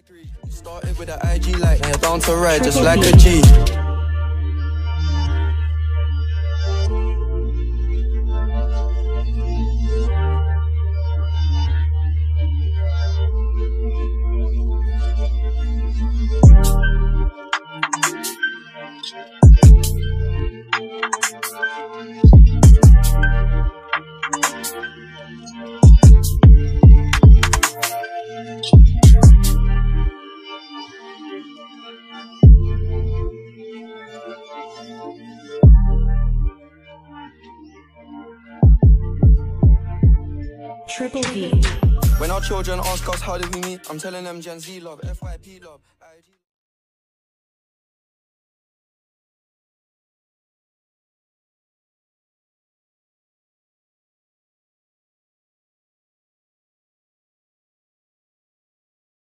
Started with an IG light, now you're down to ride just like a G. Triple D. When our children ask us how did we meet, I'm telling them Gen Z love, FYP love.